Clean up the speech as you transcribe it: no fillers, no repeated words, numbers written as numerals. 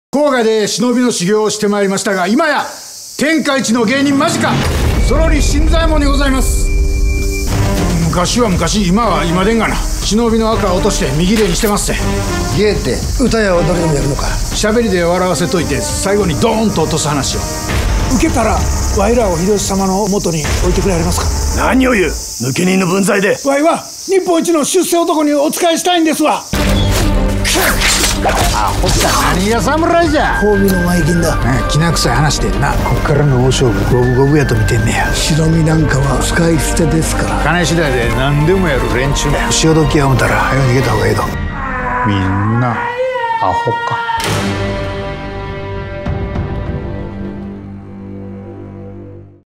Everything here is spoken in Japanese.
郊外で忍びの修行をしてまいりましたが、今や天下一の芸人間近ゾロリ新左衛門にございます。昔は昔、今は今でんがな。忍びの赤を落として右霊にしてますって。 芸って歌や踊りでもやるのか。 喋りで笑わせといて最後にドーンと落とす話を。 受けたらワイらを秀吉様の元に置いてくれはりますか。 何を言う、抜け人の分際で。 ワイは日本一の出世男にお仕えしたいんですわ。 アホった何が侍じゃ。 褒美の前金だ。 きな臭い話でんな。こっからの大勝負五分五分やと見てんねや。 忍びなんかは使い捨てですから。 金次第で何でもやる連中だよ。潮時や思ったら早う逃げた方がええと。みんなアホか。